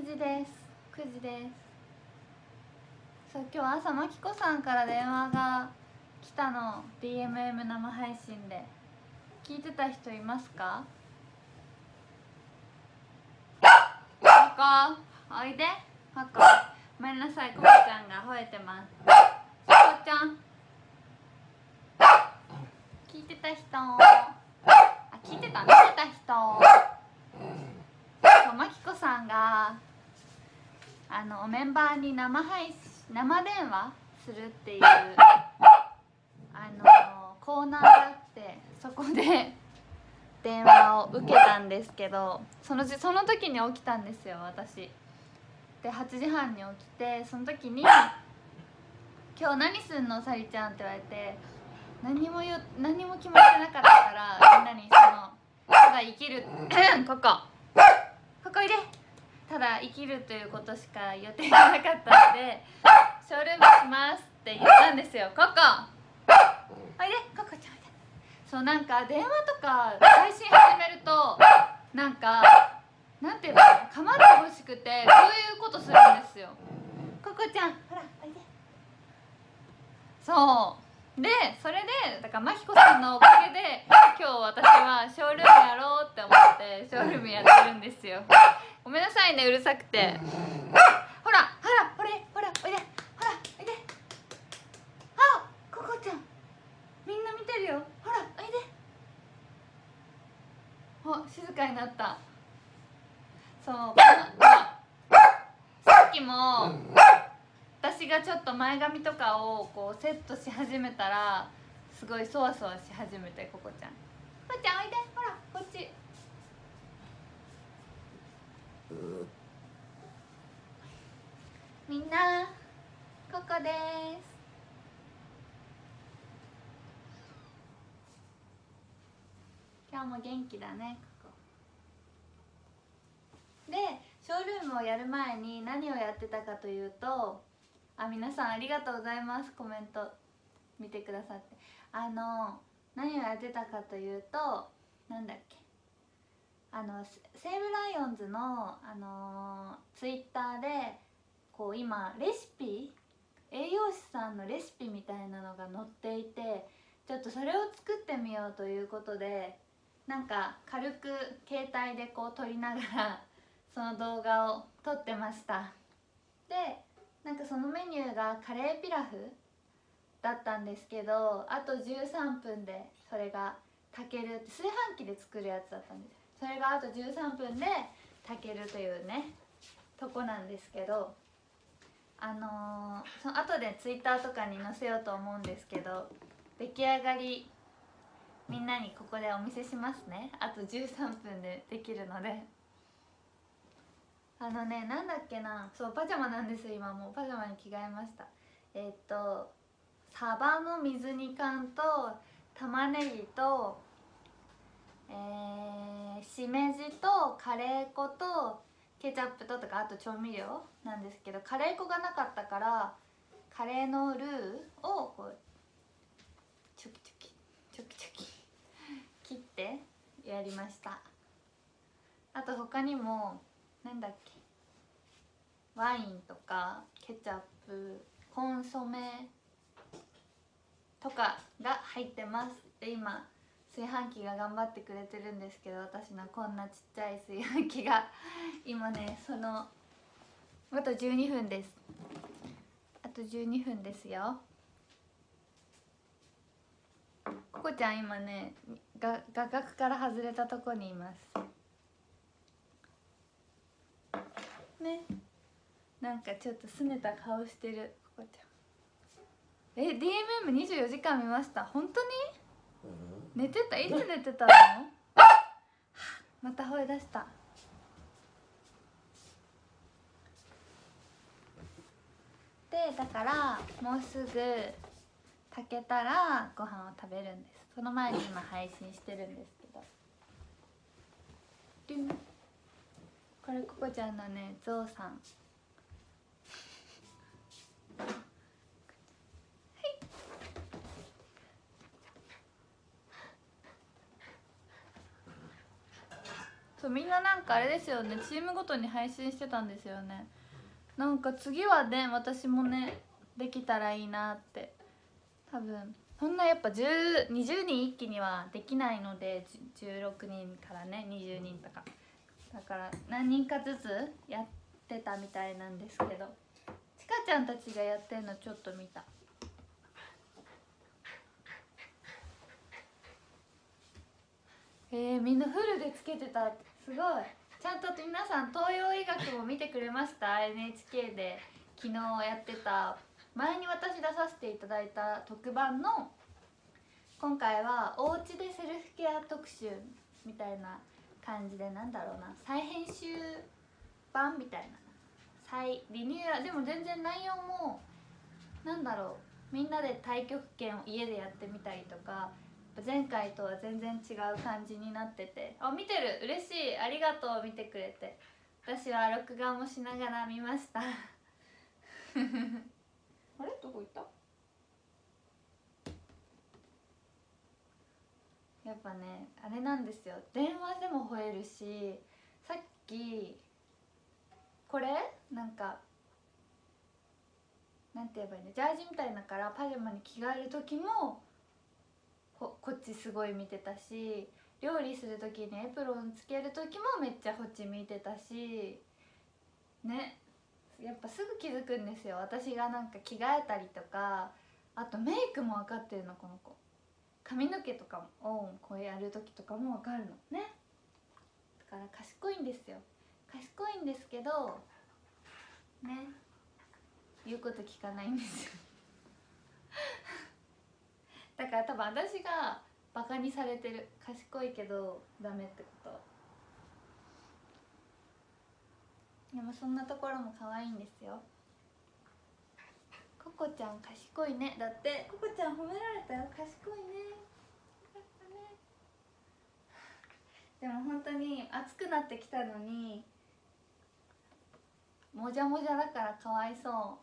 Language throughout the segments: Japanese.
時です。9時です。そう、今日朝まきこさんから電話が来たの。 DMM 生配信で聞いてた人いますか？パコおいで。パコごめんなさい、ココちゃんが吠えてます。ココちゃん聞いてた人、聞いてた見てた人。そう、まきこさんがメンバーに生電話するっていうコーナーがあって、そこで電話を受けたんですけど、その時に起きたんですよ、私で。8時半に起きて、その時に「今日何すんのさりちゃん」って言われて、何も決まってなかったから、みんなにただ生きるここいで、ただ生きるということしか予定がなかったので「ショールームします」って言ったんですよ。ココおいで、ココちゃんおいで。そう、なんか電話とか配信始めると、なんていうの、構ってほしくてこういうことするんですよ。ココちゃんほらおいで。そうで、それでだからまきこさんのおかげで今日私はショールームやろうって思ってショールームやってるんですよ。ごめんなさいね、うるさくて。ほらおいで、ほらおいで。あ、ココちゃんみんな見てるよ。ほらおいで。お、静かになった。そう、さっきも私がちょっと前髪とかをこうセットし始めたら、すごいそわそわし始めて、ココちゃんおいで、ほらこっち。みんな、ココです。今日も元気だね、ココで。ショールームをやる前に何をやってたかというと、皆さんありがとうございます、コメント見てくださって。何をやってたかというと、なんだっけ、西武ライオンズの、ツイッターでこう今レシピ、栄養士さんのレシピみたいなのが載っていて、ちょっとそれを作ってみようということで、なんか軽く携帯でこう撮りながらその動画を撮ってました。で、なんかそのメニューがカレーピラフだったんですけど、あと13分でそれが炊けるって、炊飯器で作るやつだったんです。それがあと13分で炊けるというね、とこなんですけど、その後でツイッターとかに載せようと思うんですけど、出来上がりみんなにここでお見せしますね。あと13分でできるので。なんだっけな、そう、パジャマなんです。今もうパジャマに着替えました。サバの水煮缶と玉ねぎとしめじとカレー粉とケチャップとか、あと調味料なんですけど、カレー粉がなかったからカレーのルーをこうチョキチョキ切ってやりました。あと他にもなんだっけ、ワインとかケチャップ、コンソメとかが入ってます。で、今炊飯器が頑張ってくれてるんですけど、私のこんなちっちゃい炊飯器が今ね、あと12分です。あと12分ですよ。ココちゃん今ね、画角から外れたとこにいますね。なんかちょっと拗ねた顔してるココちゃん。DMM24 時間見ました。本当に寝てた？いつ寝てたの？また吠え出した。で、だからもうすぐ炊けたらご飯を食べるんです。その前に今配信してるんですけど、これココちゃんのね、ゾウさん。 そう、みんななんかあれですよね、チームごとに配信してたんですよね。なんか次はね、私もねできたらいいなって。多分そんなやっぱ20人一気にはできないので、16人からね20人とかだから何人かずつやってたみたいなんですけど、ちかちゃんたちがやってるのちょっと見た。みんなフルでつけてた。すごい。ちゃんと皆さん東洋医学も見てくれました？ NHK で昨日やってた、前に私出させていただいた特番の、今回はおうちでセルフケア特集みたいな感じで、なんだろうな、再編集版みたいな、再リニューアルでも全然内容もなんだろう、みんなで太極拳を家でやってみたりとか、前回とは全然違う感じになってて、あ、見てる、嬉しい、ありがとう、見てくれて。私は録画もしながら見ましたあれ、どこ行った？やっぱね、あれなんですよ、電話でも吠えるし、さっきこれなんかなんて言えばいいの、ジャージみたいだからパジャマに着替える時もこっちすごい見てたし、料理する時にエプロンつける時もめっちゃこっち見てたしね。やっぱすぐ気づくんですよ、私がなんか着替えたりとか。あとメイクも分かってるの、この子。髪の毛とかをこうやる時とかも分かるのね。だから賢いんですよ、賢いんですけどね、言うこと聞かないんですよだから多分私がバカにされてる、賢いけどダメってこと。でもそんなところも可愛いんですよ。ココちゃん賢いね、だってココちゃん褒められたよ、賢いね、よかったね。でも本当に暑くなってきたのにもじゃもじゃだからかわいそう、コ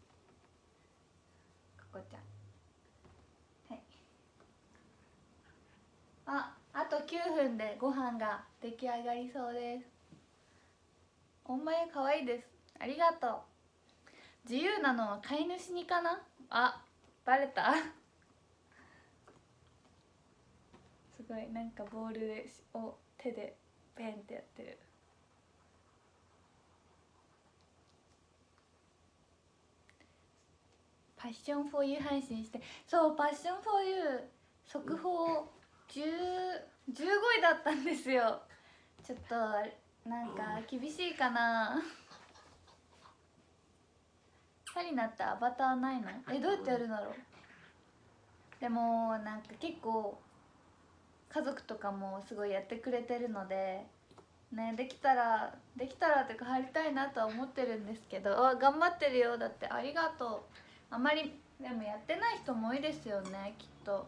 コちゃん。はい、あと9分でご飯が出来上がりそうです。お前かわいいです、ありがとう。自由なのは飼い主にかな。あ、バレたすごい、なんかボールでを手でペンってやってる。パッションフォーユー配信して、そう、パッションフォーユー速報15位だったんですよ。ちょっとなんか厳しいかな。パリナってアバターないの？どうやってやるんだろう。でもなんか結構家族とかもすごいやってくれてるのでね、できたらっていうか入りたいなとは思ってるんですけど、頑張ってるよ、だって。ありがとう。あまりでもやってない人も多いですよね、きっと。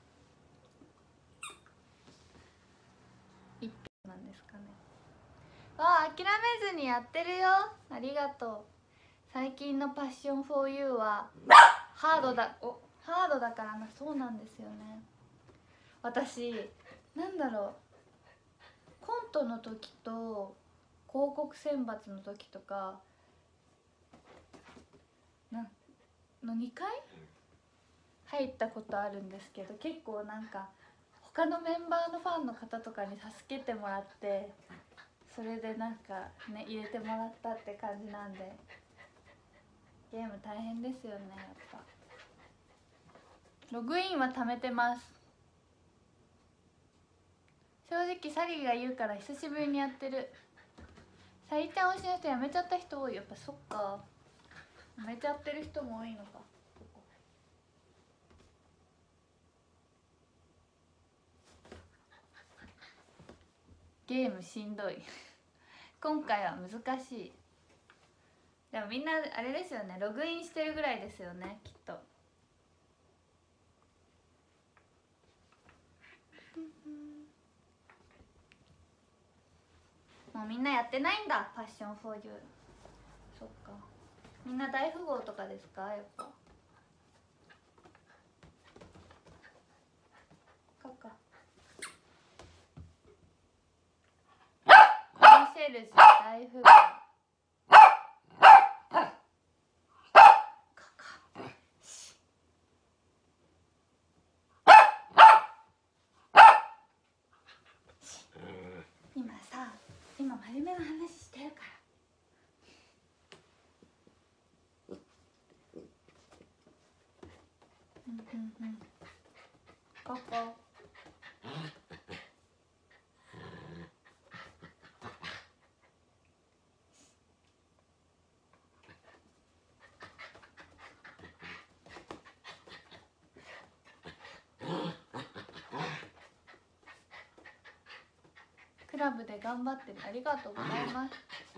一品なんですかね。諦めずにやってるよ、ありがとう。最近のパッションフォーユーはハードだからな。そうなんですよね。私なんだろう、コントの時と広告選抜の時とかの2回入ったことあるんですけど、結構なんか他のメンバーのファンの方とかに助けてもらって、それでなんかね入れてもらったって感じなんで、ゲーム大変ですよね、やっぱ。ログインは貯めてます。正直サリーが言うから久しぶりにやってる。サリちゃん推しの人やめちゃった人多い。やっぱそっか、やめちゃってる人も多いのか。ゲームしんどい今回は難しい。でもみんなあれですよね、ログインしてるぐらいですよね、きっと。もうみんなやってないんだ、パッションフォーユー。そっか、みんな大富豪とかですか、やっぱ。かシェルジュ、大富豪、今真面目な話してるから。ここクラブで頑張ってありがとうございます。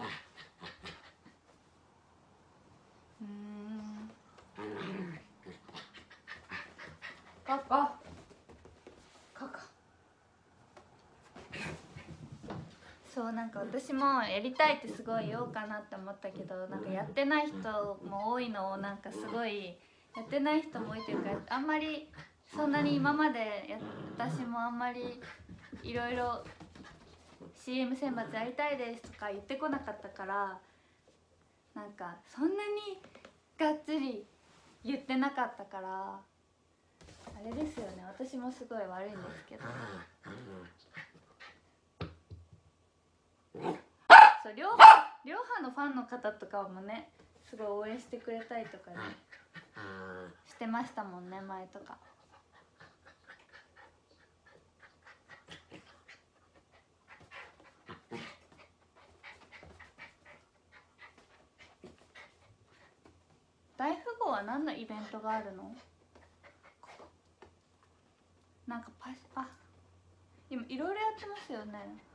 そうなんか私もやりたいってすごい言おうかなって思ったけど、なんかやってない人も多いのをなんかすごいやってない人も多いというか、あんまりそんなに今まで私もあんまりいろいろ CM 選抜やりたいですとか言ってこなかったから、なんかそんなにがっつり言ってなかったからあれですよね。私もすごい悪いんですけど、そう両派のファンの方とかもねすごい応援してくれたりとかねしてましたもんね、前とか。大富豪は何のイベントがあるの？なんか今いろいろやってますよね。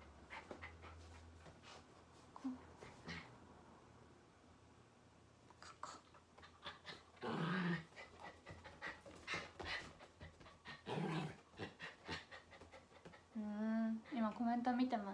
今コメント見てます。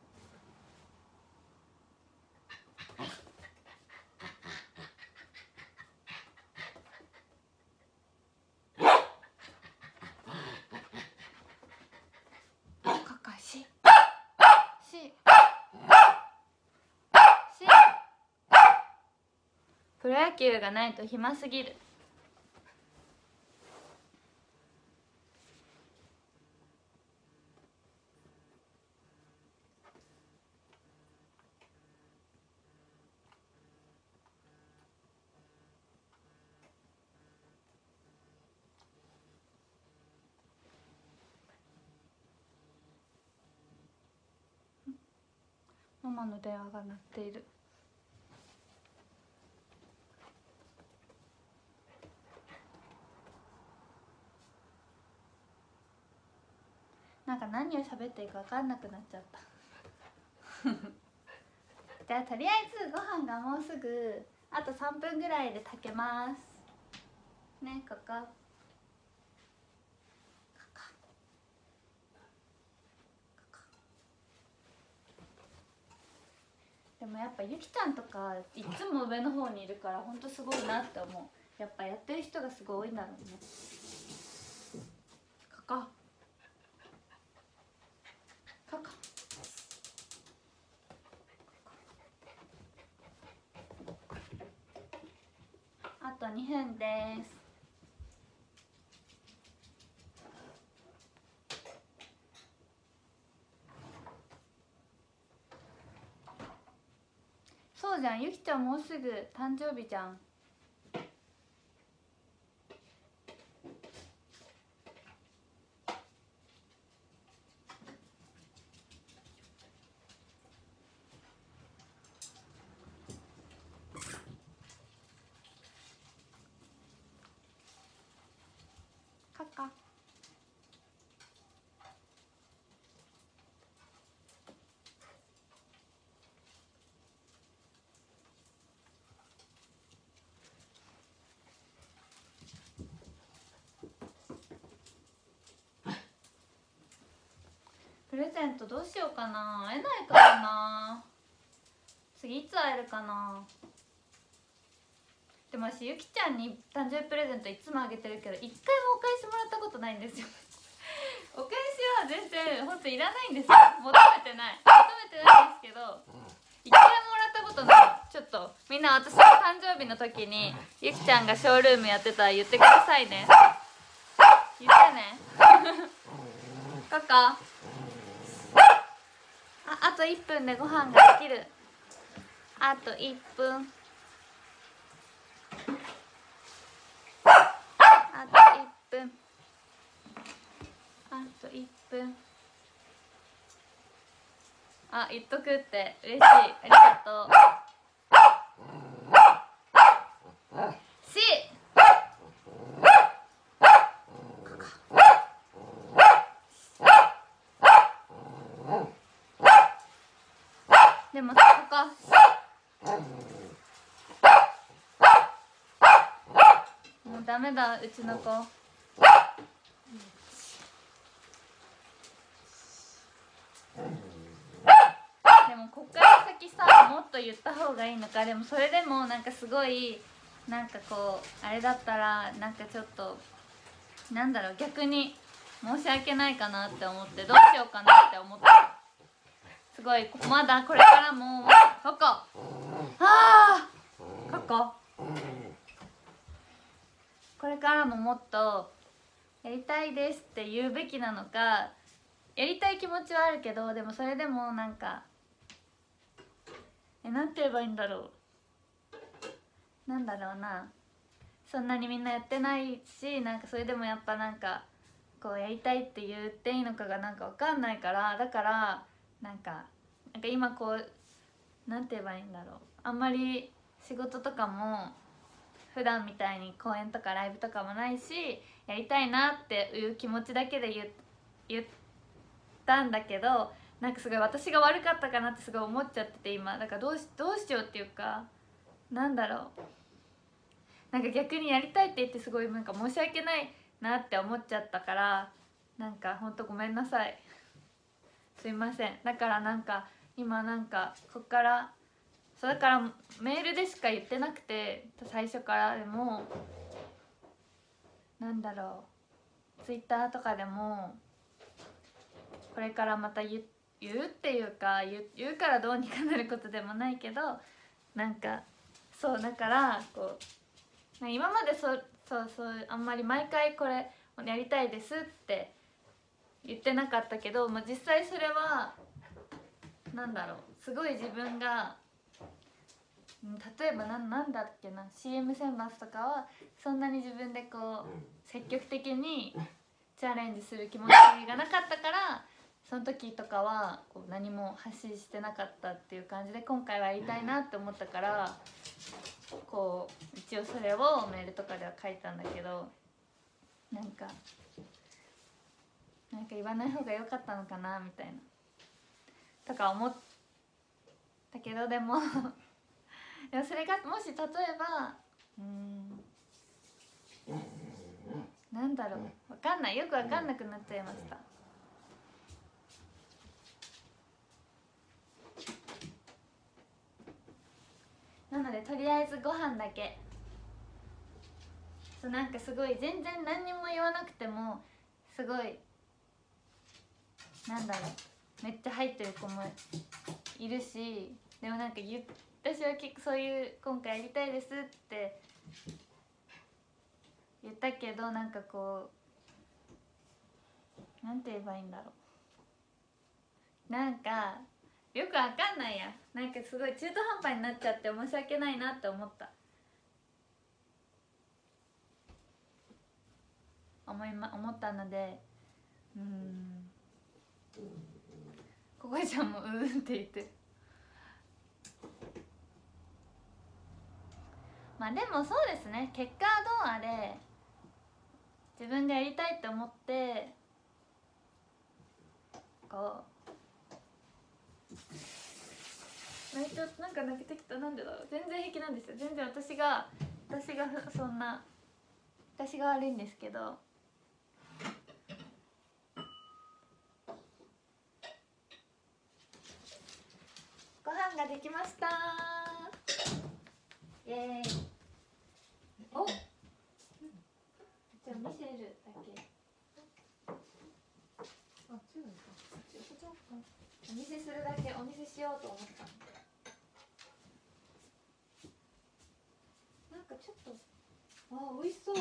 プロ野球がないと暇すぎる。ママの電話が鳴っている。なんか何を喋っていいか分かんなくなっちゃったじゃあとりあえずご飯がもうすぐあと3分ぐらいで炊けますね。ここでもやっぱゆきちゃんとかいつも上の方にいるからほんとすごいなって思う。やっぱやってる人がすごい多いんだろうね。ここあと2分です。そうじゃん、ゆきちゃんもうすぐ誕生日じゃん。カカプレゼントどうしようかな。会えないからな。次いつ会えるかな。でも私ゆきちゃんに誕生日プレゼントいつもあげてるけど一回もお返しもらったことないんですよお返しは全然ほんといらないんですよ。求めてないてないんですけど、一回もらったことない。ちょっとみんな私の誕生日の時にゆきちゃんがショールームやってたら言ってくださいね。言ってねココ。あと1分でご飯ができる。あと1分。あと1分。あと1分。あ、言っとくって嬉しい。ありがとう。でもここもうダメだ、うちの子。でもこっから先さ、もっと言った方がいいのか。でもそれでもなんかすごいなんかこうあれだったらなんかちょっとなんだろう、逆に申し訳ないかなって思って、どうしようかなって思って、すごいまだこれからもこここここれからももっとやりたいですって言うべきなのか、やりたい気持ちはあるけど、でもそれでもなんかなんて言えばいいんだろう、なんだろうな、そんなにみんなやってないし、なんかそれでもやっぱなんかこうやりたいって言っていいのかがなんか分かんないから、だからなんか今こうなんて言えばいいんだろう、あんまり仕事とかも普段みたいに公演とかライブとかもないし、やりたいなっていう気持ちだけで言ったんだけど、なんかすごい私が悪かったかなってすごい思っちゃってて今。だからどうしようっていうか、なんだろう、なんか逆にやりたいって言ってすごいなんか申し訳ないなって思っちゃったから、なんかほんとごめんなさい、すいません。だからなんか今なんかこっからそうだからメールでしか言ってなくて、最初から。でもなんだろう、ツイッターとかでもこれからまた言うっていうか、言うからどうにかなることでもないけど、なんかそうだからこう今までそうあんまり毎回これやりたいですって言ってなかったけど、まあ、実際それはなんだろう、すごい自分が例えばなんだっけな、 CM 選抜とかはそんなに自分でこう積極的にチャレンジする気持ちがなかったから、その時とかはこう何も発信してなかったっていう感じで、今回はやりたいなって思ったから、こう一応それをメールとかでは書いたんだけど、なんか言わない方が良かったのかなみたいなとか思ったけど、でもでもそれがもし例えばなんだろう、分かんない、よく分かんなくなっちゃいました。なのでとりあえずご飯だけ、そうなんかすごい全然何にも言わなくてもすごいなんだろう、めっちゃ入ってる子もいるし、でもなんか私は結構そういう今回やりたいですって言ったけど、なんかこうなんて言えばいいんだろう、なんかよくわかんないや、なんかすごい中途半端になっちゃって申し訳ないなって思ったので、ここちゃんもって言ってる。まあでもそうですね、結果はどうあれ自分がやりたいって思ってこうちょっとなんか泣けてきた、なんでだろう、全然平気なんですよ、全然私がそんな私が悪いんですけど。ご飯ができました、イエーイ。お、じゃあ見せるだけ、お見せするだけ、お見せししようと思ったの。なんかちょっと美味しそう。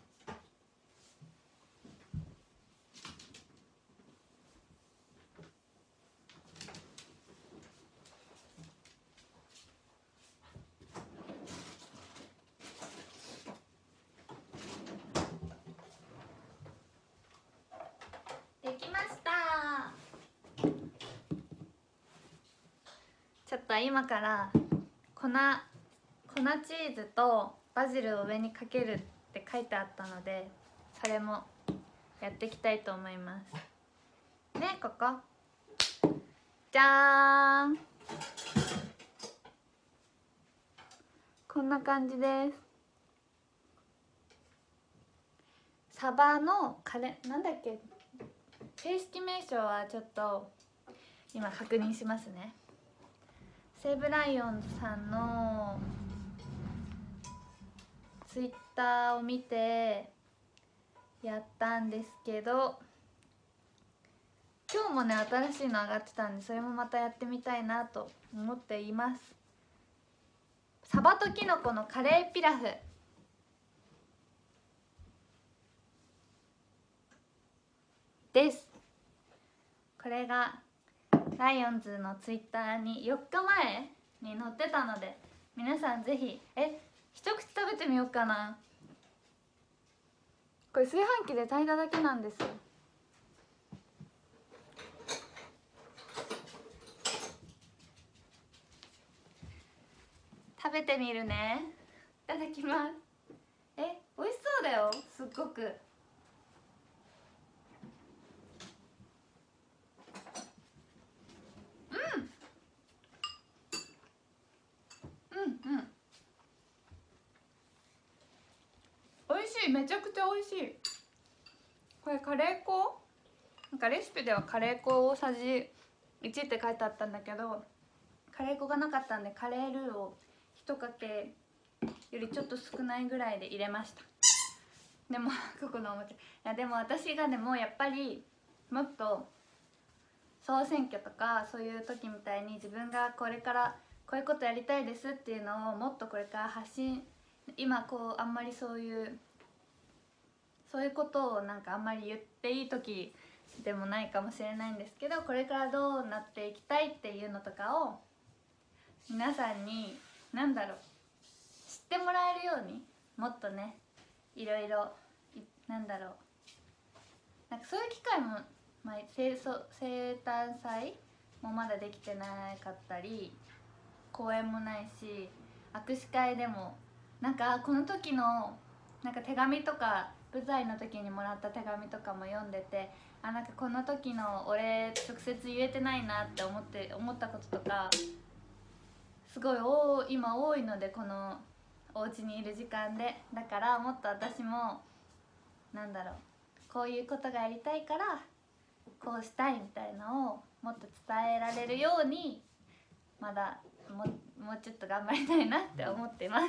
できました。ちょっと今から粉チーズとバジルを上にかけるって書いてあったので、それもやっていきたいと思いますね。ここじゃーん、こんな感じです。サバのなんだっけ、正式名称はちょっと今確認しますね。西武ライオンさんのツイッターを見てやったんですけど、今日もね新しいの上がってたんで、それもまたやってみたいなと思っています。サバとキノコのカレーピラフです。これがライオンズのツイッターに4日前に載ってたので、皆さんぜひ一口食べてみようかな。これ炊飯器で炊いただけなんですよ。食べてみるね。いただきます。美味しそうだよ、すっごく。美味しい、めちゃくちゃ美味しい。これカレー粉、なんかレシピではカレー粉大さじ1って書いてあったんだけど、カレー粉がなかったんでカレールーを1かけよりちょっと少ないぐらいで入れました。でもここのおもちゃ、いやでも私がでもやっぱりもっと総選挙とかそういう時みたいに自分がこれからこういうことやりたいですっていうのをもっとこれから発信、今こうあんまりそういうことをなんかあんまり言っていい時でもないかもしれないんですけど、これからどうなっていきたいっていうのとかを皆さんに知ってもらえるように、もっとねいろいろなんかそういう機会も、生誕祭もまだできてなかったり、公演もないし、握手会でもなんかこの時のなんか手紙とか、舞台の時にもらった手紙とかも読んでて、なんかこの時のお礼直接言えてないなって思ったこととかすごい今多いので、このお家にいる時間で。だからもっと私もこういうことがやりたいからこうしたいみたいのをもっと伝えられるように、まだもうちょっと頑張りたいなって思ってます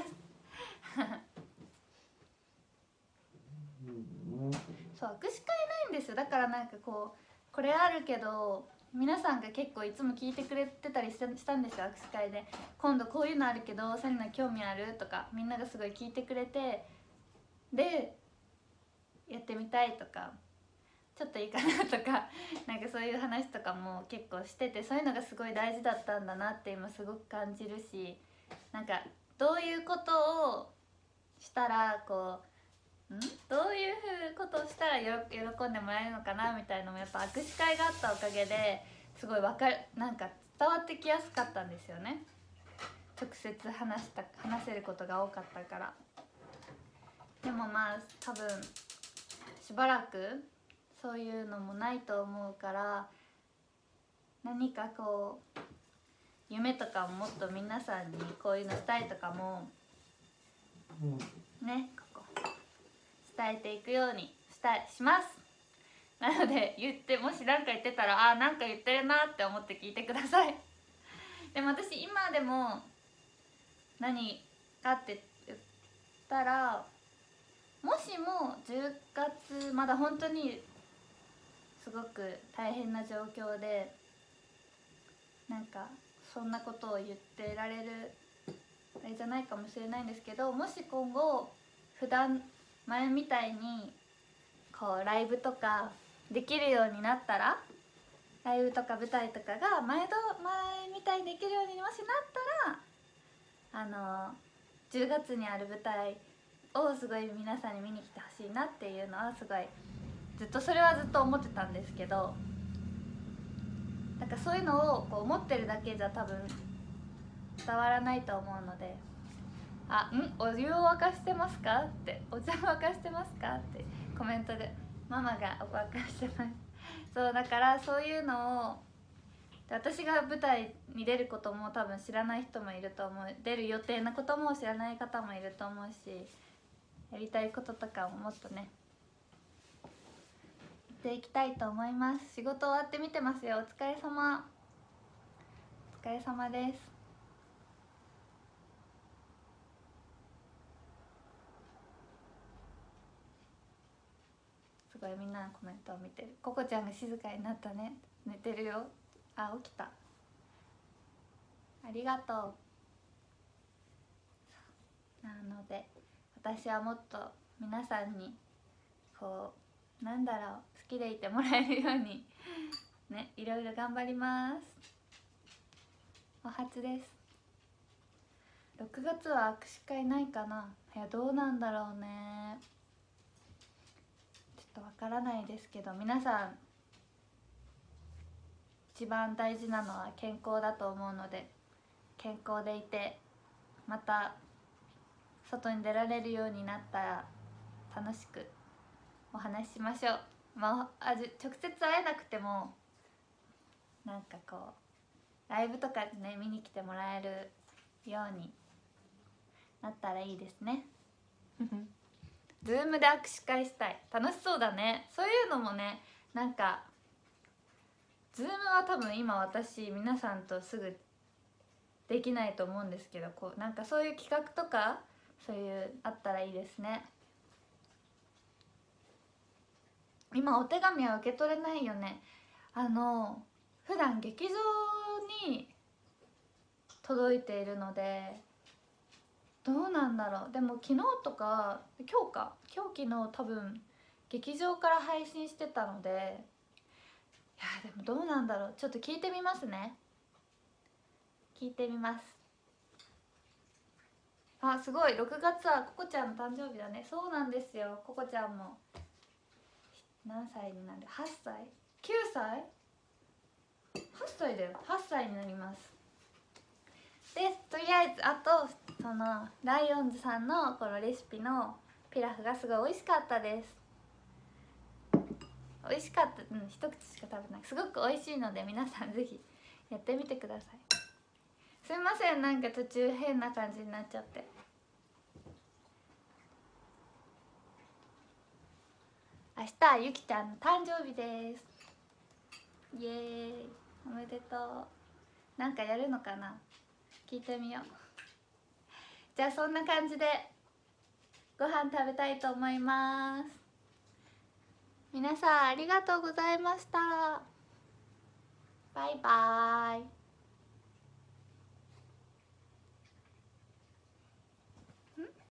そう、握手会ないんですよ。だからなんかこれあるけど、皆さんが結構いつも聞いてくれてたりしたんですよ、握手会で。今度こういうのあるけどそういうの興味あるとか、みんながすごい聞いてくれて、でやってみたいとか、ちょっといいかなとかなんかそういう話とかも結構してて、そういうのがすごい大事だったんだなって今すごく感じるし、なんかどういうことをしたらどういうことをしたら喜んでもらえるのかなみたいなのも、やっぱ握手会があったおかげですごいなんか伝わってきやすかったんですよね。直接話せることが多かったから。でも多分しばらくそういうのもないと思うから、何か夢とかをもっと皆さんにこういうのしたいとかもね、伝えていくようにします。なのでもし何か言ってたら、なんか言ってるなって思って聞いてくださいでも私今でも何かって言ったら、もしも10月まだ本当にすごく大変な状況で、なんかそんなことを言ってられるあれじゃないかもしれないんですけど、もし今後普段前みたいにこうライブとかできるようになったら、ライブとか舞台とかが前みたいにできるようにもしなったら、10月にある舞台をすごい皆さんに見に来てほしいなっていうのはすごいそれはずっと思ってたんですけど、なんかそういうのをこう思ってるだけじゃ多分伝わらないと思うので、お湯を沸かしてますかって、お茶を沸かしてますかってコメントでママが沸かしてますそうだから、そういうのを私が舞台に出ることも多分知らない人もいると思う、出る予定なことも知らない方もいると思うし、やりたいこととかももっとねやっていきたいと思います。仕事終わって見てますよ。お疲れ様、お疲れ様です。すごいみんなのコメントを見てる。ココちゃんが静かになったね。寝てるよ。起きた。ありがとう。なので私はもっと皆さんにこう好きでいてもらえるようにね、いろいろ頑張ります。お初です。6月は握手会ないかな。いや、どうなんだろうね、ちょっとわからないですけど、皆さん一番大事なのは健康だと思うので、健康でいてまた外に出られるようになったら楽しくお話ししましょう。直接会えなくてもなんかこうライブとかでね見に来てもらえるようになったらいいですねズームで握手会したい。楽しそうだね。そういうのもね、なんかズームは多分今私皆さんとすぐできないと思うんですけど、こうなんかそういう企画とかそういうあったらいいですね。今お手紙は受け取れないよね。普段劇場に届いているのでどうなんだろう。でも昨日とか今日昨日多分劇場から配信してたので、いやでもどうなんだろう、ちょっと聞いてみますね。聞いてみます。すごい、6月はココちゃんの誕生日だね。そうなんですよ。ココちゃんも何歳になる？ 8 歳 ?9 歳 ?8 歳だよ。8歳になります。でとりあえずそのライオンズさんのこのレシピのピラフがすごい美味しかったです。美味しかった。一口しか食べない。すごく美味しいので皆さんぜひやってみてください。すいません、なんか途中変な感じになっちゃって。明日ゆきちゃんの誕生日です。イエーイ、おめでとう。なんかやるのかな、聞いてみよう。じゃあそんな感じでご飯食べたいと思います。皆さんありがとうございました。バイバーイ。